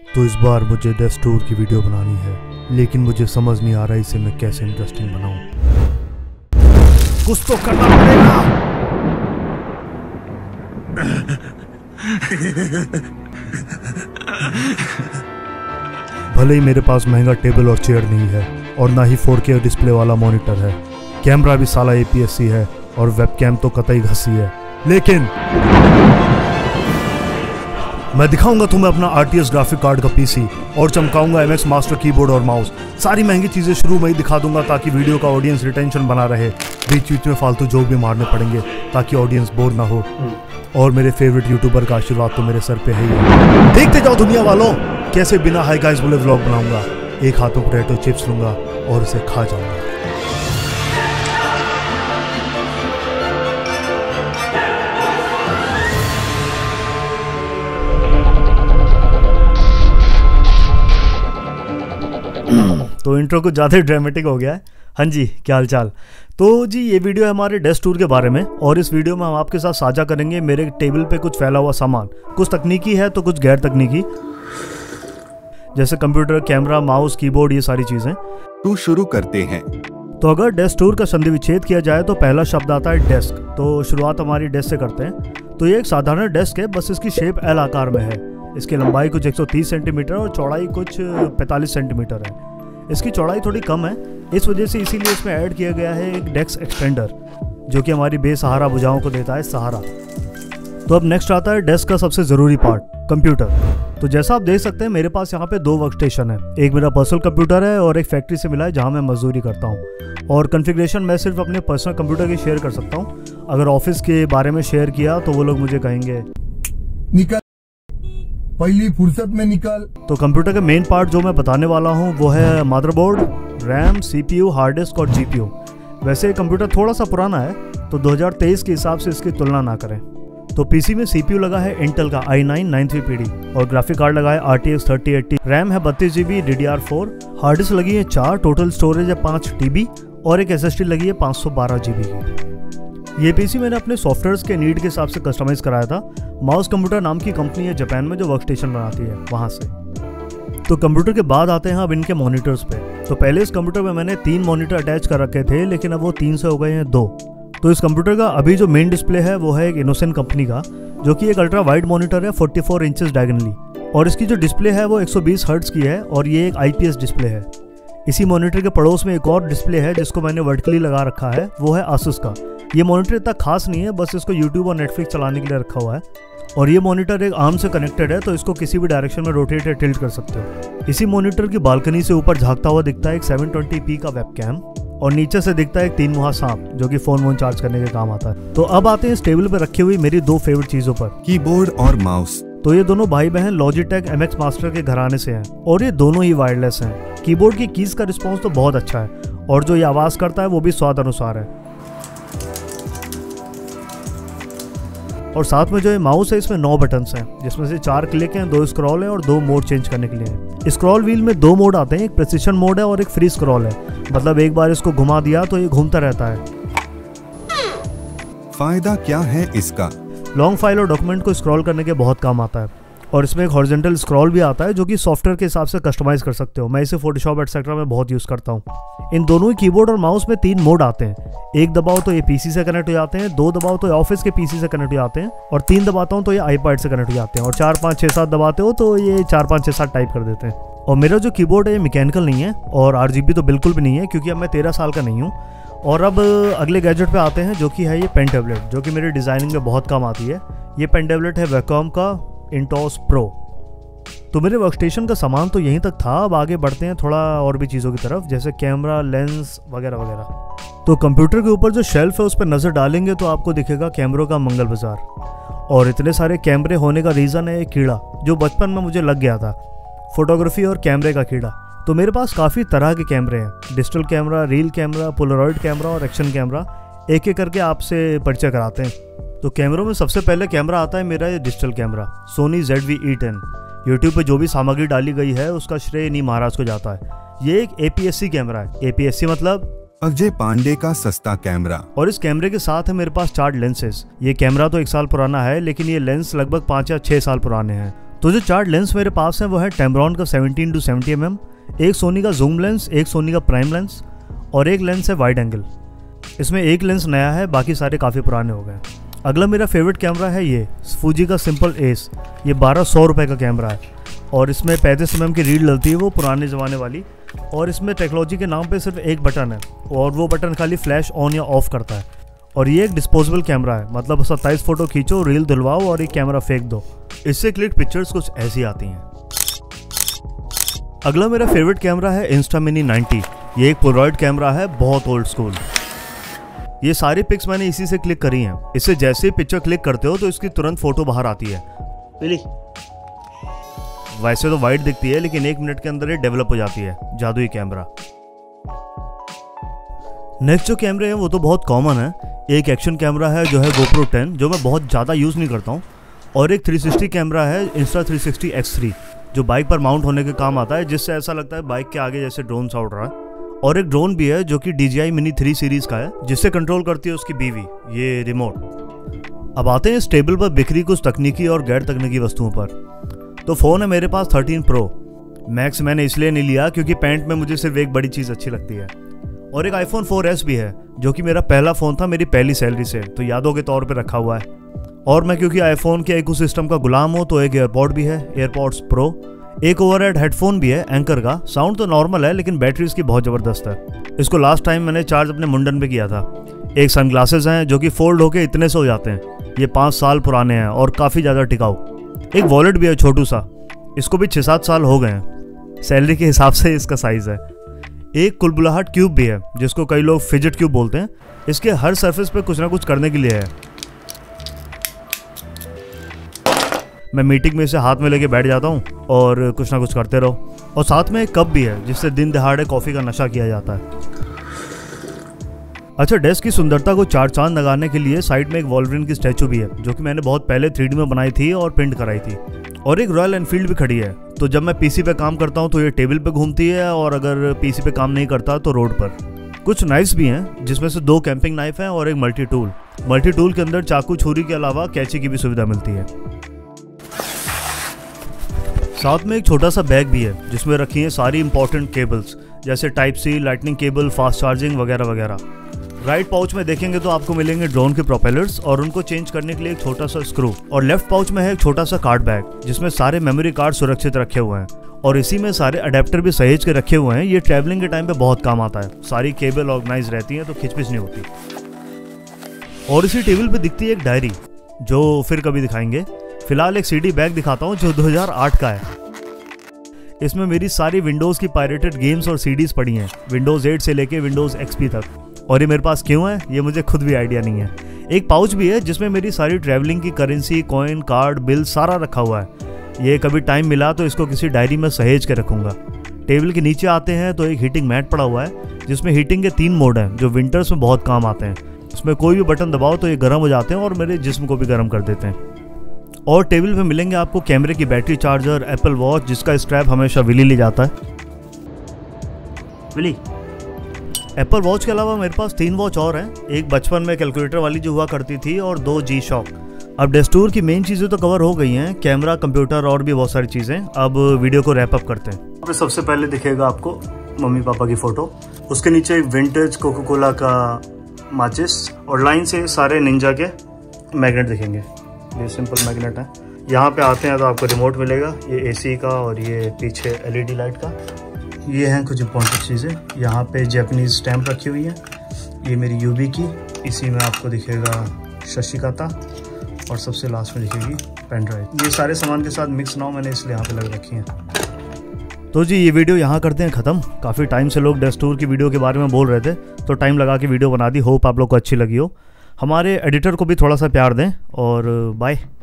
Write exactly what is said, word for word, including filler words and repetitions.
तो इस बार मुझे डेस्क टूर की वीडियो बनानी है, लेकिन मुझे समझ नहीं आ रहा इसे मैं कैसे इंटरेस्टिंग बनाऊं। कुछ तो करना पड़ेगा। भले ही मेरे पास महंगा टेबल और चेयर नहीं है और ना ही फोर के डिस्प्ले वाला मॉनिटर है, कैमरा भी साला ए पी एस सी है और वेबकैम तो कतई घसी है, लेकिन मैं दिखाऊंगा तुम्हें अपना R T X graphic card का पीसी और चमकाऊंगा एम एक्स मास्टर कीबोर्ड और माउस। सारी महंगी चीजें शुरू में ही दिखा दूंगा ताकि वीडियो का ऑडियंस रिटेंशन बना रहे। बीच बीच में फालतू जोक भी मारने पड़ेंगे ताकि ऑडियंस बोर ना हो। और मेरे फेवरेट यूट्यूबर का आशीर्वाद तो मेरे सर पे है ही। देखते जाओ दुनिया वालों, कैसे बिना हाई गाइस बोले व्लॉग बनाऊंगा। एक हाथों पोटैटो चिप्स लूंगा और उसे खा जाऊंगा। तो इंट्रो कुछ ज़्यादा ड्रामेटिक हो गया है। हाँ जी, क्या हाल चाल। तो जी ये वीडियो है हमारे डेस्क टूर के बारे में और इस वीडियो में हम आपके साथ साझा करेंगे मेरे टेबल पे कुछ फैला हुआ सामान। कुछ तकनीकी है तो कुछ गैर तकनीकी, जैसे कंप्यूटर, कैमरा, माउस, कीबोर्ड, ये सारी चीज़ें। तो शुरू करते हैं। तो अगर डेस्क टूर का संधि विच्छेद किया जाए तो पहला शब्द आता है डेस्क। तो शुरुआत हमारी डेस्क से करते हैं। तो ये एक साधारण डेस्क है, बस इसकी शेप एल आकार में है। इसकी लंबाई कुछ एक सौ तीस सेंटीमीटर और चौड़ाई कुछ पैंतालीस सेंटीमीटर है। इसकी चौड़ाई थोड़ी कम है, इस वजह से इसीलिए इसमें ऐड किया गया है एक डेस्क एक्सटेंडर, जो कि हमारी बेसहारा भुजाओं को देता है सहारा। तो अब नेक्स्ट आता है डेस्क का सबसे ज़रूरी पार्ट, कंप्यूटर। तो जैसा आप देख सकते हैं मेरे पास यहाँ पे दो वर्क स्टेशन है। एक मेरा पर्सनल कंप्यूटर है और एक फैक्ट्री से मिला है जहाँ मैं मजदूरी करता हूँ। और कॉन्फ़िगरेशन मैं सिर्फ अपने पर्सनल कंप्यूटर की शेयर कर सकता हूँ। अगर ऑफिस के बारे में शेयर किया तो वो लोग मुझे कहेंगे निकल, पहली फुर्सत में निकल। तो कंप्यूटर का मेन पार्ट जो मैं बताने वाला हूँ वो है motherboard, RAM, C P U, hard disk और जी पी यू। वैसे कंप्यूटर थोड़ा सा पुराना है तो दो हज़ार तेईस के हिसाब से इसकी तुलना ना करें। तो पीसी में सी पी यू लगा है इंटेल का i nine nine three P D और ग्राफिक कार्ड लगा है R T X thirty eighty. RAM है बत्तीस G B D D R four. Hard disk लगी है चार, टोटल स्टोरेज है पाँच टी बी और एक एस एस डी लगी है पाँच सौ बारह जी बी की। ये पीसी मैंने अपने सॉफ्टवेयर्स के नीड के हिसाब से कस्टमाइज कराया था। माउस कंप्यूटर नाम की कंपनी है जापान में जो वर्कस्टेशन बनाती है, वहाँ से। तो कंप्यूटर के बाद आते हैं अब इनके मॉनिटर्स पे। तो पहले इस कंप्यूटर में मैंने तीन मॉनिटर अटैच कर रखे थे, लेकिन अब वो तीन से हो गए हैं दो। तो इस कंप्यूटर का अभी जो मेन डिस्प्ले है वो है एक इनोसेंट कंपनी का, जो कि एक अल्ट्रा वाइड मॉनिटर है चौवालीस इंचेस डायगोनली। और इसकी जो डिस्प्ले है वो एक सौ बीस हर्ट्ज की है और ये एक आई पी एस डिस्प्ले है। इसी मॉनिटर के पड़ोस में एक और डिस्प्ले है जिसको मैंने वर्टिकली लगा रखा है, वो है आसूस का। ये मॉनिटर इतना खास नहीं है, बस इसको यूट्यूब और नेटफ्लिक्स चलाने के लिए रखा हुआ है। और ये मॉनिटर एक आर्म से कनेक्टेड है, तो इसको किसी भी डायरेक्शन में रोटेट या टिल्ट कर सकते हो। इसी मॉनिटर की बालकनी से ऊपर झांकता हुआ दिखता है एक सेवन ट्वेंटी पी का वेबकैम और नीचे से दिखता है एक तीन मुहा सांप, जो कि फोन वोन चार्ज करने के काम आता है। तो अब आते हैं इस टेबल पर रखी हुई मेरी दो फेवरेट चीजों पर, कीबोर्ड और माउस। तो ये दोनों भाई बहन लॉजिटेक एम एक्स मास्टर के घराने से हैं और ये दोनों ही वायरलेस हैं। कीबोर्ड की कीज का रिस्पॉन्स तो बहुत अच्छा है और जो ये आवाज़ करता है वो भी स्वाद अनुसार है। और साथ में जो ये माउस है इसमें नौ बटन्स हैं, जिसमें से चार क्लिक हैं, दो स्क्रॉल है और दो मोड चेंज करने के लिए हैं। स्क्रॉल व्हील में दो मोड आते हैं, एक प्रिसिशन मोड है और एक फ्री स्क्रॉल है। मतलब एक बार इसको घुमा दिया तो ये घूमता रहता है। फायदा क्या है इसका? लॉन्ग फाइल और डॉक्यूमेंट को स्क्रॉल करने के बहुत काम आता है। और इसमें एक हॉरिजॉन्टल स्क्रॉल भी आता है जो कि सॉफ्टवेयर के हिसाब से कस्टमाइज कर सकते हो। मैं इसे फोटोशॉप एटसेट्रा में बहुत यूज़ करता हूँ। इन दोनों ही कीबोर्ड और माउस में तीन मोड आते हैं। एक दबाओ तो ये पीसी से कनेक्ट हो जाते हैं, दो दबाओ तो ये ऑफिस के पीसी से कनेक्ट हो जाते हैं और तीन दबाता हूँ तो ये आईपैड से कनेक्ट हो जाते हैं और चार पाँच छः सात दबाते हो तो ये चार पाँच छः सात टाइप कर देते हैं। और मेरा जो कीबोर्ड है ये मैकेनिकल नहीं है और आर जी बी तो बिल्कुल भी नहीं है, क्योंकि अब मैं तेरह साल का नहीं हूँ। और अब अगले गैजेट पे आते हैं जो कि है ये पेन टैबलेट, जो कि मेरी डिज़ाइनिंग में बहुत काम आती है। ये पेन टैबलेट है वैकॉम का इंटॉस प्रो। तो मेरे वर्कस्टेशन का सामान तो यहीं तक था। अब आगे बढ़ते हैं थोड़ा और भी चीज़ों की तरफ, जैसे कैमरा, लेंस वगैरह वगैरह। तो कंप्यूटर के ऊपर जो शेल्फ है उस पर नज़र डालेंगे तो आपको दिखेगा कैमरों का मंगल बाजार। और इतने सारे कैमरे होने का रीज़न है एक कीड़ा जो बचपन में मुझे लग गया था, फोटोग्राफी और कैमरे का कीड़ा। तो मेरे पास काफ़ी तरह के कैमरे हैं, digital camera, reel camera, polaroid camera और एक्शन कैमरा। एक एक करके आपसे परिचय कराते हैं। तो कैमरों में सबसे पहले कैमरा आता है मेरा ये digital camera, Sony Z V E ten. YouTube पे जो भी सामग्री डाली गई है उसका श्रेय इन्हीं महाराज को जाता है। ये एक A P S C camera है। ए पी एस सी मतलब अजय पांडे का सस्ता कैमरा। और इस कैमरे के साथ है मेरे पास चार लेंसेज। ये कैमरा तो एक साल पुराना है, लेकिन ये लेंस लगभग पाँच या छः साल पुराने हैं। तो जो चार लेंस मेरे पास हैं वो है टेम्ब्रॉन का seventeen to seventy m m, एक सोनी का जूम लेंस, एक सोनी का प्राइम लेंस और एक लेंस है वाइड एंगल। इसमें एक लेंस नया है, बाकी सारे काफ़ी पुराने हो गए। अगला मेरा फेवरेट कैमरा है ये फूजी का सिंपल एस। ये बारह सौ रुपये का कैमरा है और इसमें पैंतीस एम एम की रीड डलती है, वो पुराने ज़माने वाली। और इसमें टेक्नोलॉजी के नाम पे सिर्फ एक बटन है और वो बटन खाली फ्लैश ऑन या ऑफ करता है। और ये एक डिस्पोजेबल कैमरा है, मतलब सत्ताईस फ़ोटो खींचो, रील धुलवाओ और एक कैमरा फेंक दो। इससे क्लिक पिक्चर्स कुछ ऐसी आती हैं। अगला मेरा फेवरेट कैमरा है इंस्टा मिनी नाइंटी। ये एक पोलरॉइड कैमरा है, बहुत ओल्ड स्कूल। ये सारी पिक्स मैंने इसी से क्लिक करी हैं। इससे जैसे ही पिक्चर क्लिक करते हो तो इसकी तुरंत फोटो बाहर आती है। वैसे तो वाइड दिखती है लेकिन एक मिनट के अंदर ये डेवलप हो जाती है, जादुई कैमरा। नेक्स्ट जो कैमरे हैं वो तो बहुत कॉमन है। एक एक्शन कैमरा है जो है गोप्रो टेन, जो मैं बहुत ज़्यादा यूज़ नहीं करता हूँ। और एक थ्री सिक्सटी कैमरा है Insta three sixty X three, जो बाइक पर माउंट होने के काम आता है, जिससे ऐसा लगता है बाइक के आगे जैसे ड्रोन सा उड़ रहा है। और एक ड्रोन भी है जो कि D J I mini three series का है, जिससे कंट्रोल करती है उसकी बीवी, ये रिमोट। अब आते हैं इस टेबल पर बिखरी कुछ तकनीकी और गैर तकनीकी वस्तुओं पर। तो फ़ोन है मेरे पास थर्टीन प्रो मैक्स। मैंने इसलिए नहीं लिया क्योंकि पैंट में मुझे सिर्फ एक बड़ी चीज़ अच्छी लगती है। और एक आईफोन फोर एस भी है, जो कि मेरा पहला फ़ोन था मेरी पहली सैलरी से, तो यादों के तौर पे रखा हुआ है। और मैं क्योंकि आईफोन के इकोसिस्टम का गुलाम हूँ, तो एक एयरपॉड भी है, एयरपॉड्स प्रो। एक ओवरहेड हेडफोन भी है एंकर का। साउंड तो नॉर्मल है लेकिन बैटरी इसकी बहुत ज़बरदस्त है। इसको लास्ट टाइम मैंने चार्ज अपने मुंडन पे किया था। एक सनग्लासेस हैं जो कि फोल्ड होके इतने से हो जाते हैं। ये पाँच साल पुराने हैं और काफ़ी ज़्यादा टिकाऊ। एक वॉलेट भी है छोटू सा, इसको भी छः सात साल हो गए हैं। सैलरी के हिसाब से इसका साइज़ है। एक कुलबुलाहट क्यूब भी है, जिसको कई लोग फिजिट क्यूब बोलते हैं। इसके हर सरफेस पे कुछ ना कुछ करने के लिए है। मैं मीटिंग में इसे हाथ में लेके बैठ जाता हूँ और कुछ ना कुछ करते रहो। और साथ में एक कप भी है, जिससे दिन दहाड़े कॉफ़ी का नशा किया जाता है। अच्छा, डेस्क की सुंदरता को चार चांद लगाने के लिए साइड में एक वॉल्वरिन की स्टैचू भी है, जो कि मैंने बहुत पहले थ्री डी में बनाई थी और प्रिंट कराई थी। और एक रॉयल एनफील्ड भी खड़ी है। तो जब मैं पीसी पे काम करता हूँ तो ये टेबल पे घूमती है, और अगर पीसी पे काम नहीं करता तो रोड पर। कुछ नाइफ्स भी हैं, जिसमें से दो कैंपिंग नाइफ हैं और एक मल्टी टूल। मल्टी टूल के अंदर चाकू छुरी के अलावा कैंची की भी सुविधा मिलती है। साथ में एक छोटा सा बैग भी है, जिसमें रखी है सारी इंपॉर्टेंट केबल्स, जैसे type C, lightning cable, fast charging वगैरह वगैरह। राइट पाउच में देखेंगे तो आपको मिलेंगे ड्रोन के प्रोपेलर्स और उनको चेंज करने के लिए एक छोटा सा स्क्रू। और लेफ्ट पाउच में है एक छोटा सा कार्ड बैग, जिसमें सारे मेमोरी कार्ड सुरक्षित रखे हुए हैं और इसी में सारे अडेप्टर भी सहेज के रखे हुए हैं। ये ट्रैवलिंग के टाइम पे बहुत काम आता है। सारी केबल ऑर्गेनाइज रहती हैं तो खिचपिच नहीं होती। और इसी टेबल पे दिखती है एक डायरी, जो फिर कभी दिखाएंगे। फिलहाल एक सीडी बैग दिखाता हूँ जो दो हज़ार आठ का है। इसमें मेरी सारी विंडोज़ की पायरेटेड गेम्स और सीडीज़ पड़ी हैं, विंडोज़ एट से लेके विंडोज़ एक्सपी तक। और ये मेरे पास क्यों है ये मुझे खुद भी आइडिया नहीं है। एक पाउच भी है जिसमें मेरी सारी ट्रैवलिंग की करेंसी, कॉइन, कार्ड, बिल सारा रखा हुआ है। ये कभी टाइम मिला तो इसको किसी डायरी में सहेज के रखूँगा। टेबल के नीचे आते हैं तो एक हीटिंग मैट पड़ा हुआ है, जिसमें हीटिंग के तीन मोड हैं जो विंटर्स में बहुत काम आते हैं। इसमें कोई भी बटन दबाओ तो ये गर्म हो जाते हैं और मेरे जिस्म को भी गर्म कर देते हैं। और टेबल पे मिलेंगे आपको कैमरे की बैटरी चार्जर, एप्पल वॉच, जिसका स्ट्रैप हमेशा विली ले जाता है। विली एप्पल वॉच के अलावा मेरे पास तीन वॉच और हैं। एक बचपन में कैलकुलेटर वाली जो हुआ करती थी, और दो जी शॉक। अब डेस्क टूर की मेन चीज़ें तो कवर हो गई हैं, कैमरा, कंप्यूटर और भी बहुत सारी चीज़ें। अब वीडियो को रैप अप करते हैं। सबसे पहले दिखेगा आपको मम्मी पापा की फ़ोटो, उसके नीचे एक विंटेज कोका कोला का माचिस, और लाइन से सारे निंजा के मैग्नेट दिखेंगे। ये सिंपल मैग्नेट है। यहाँ पे आते हैं तो आपको रिमोट मिलेगा, ये एसी का और ये पीछे एलईडी लाइट का। ये हैं कुछ इंपॉर्टेंट चीज़ें। यहाँ पे जापानीज स्टैम्प रखी हुई है, ये मेरी यूबी की। इसी में आपको दिखेगा शशिकाता, और सबसे लास्ट में दिखेगी पेन ड्राइव। ये सारे सामान के साथ मिक्स ना हो, मैंने इसलिए यहाँ पे लग रखी हैं। तो जी ये वीडियो यहाँ करते हैं ख़त्म। काफ़ी टाइम से लोग डेस्क टूर की वीडियो के बारे में बोल रहे थे, तो टाइम लगा के वीडियो बना दी। होप आप लोग को अच्छी लगी हो। हमारे एडिटर को भी थोड़ा सा प्यार दें, और बाय।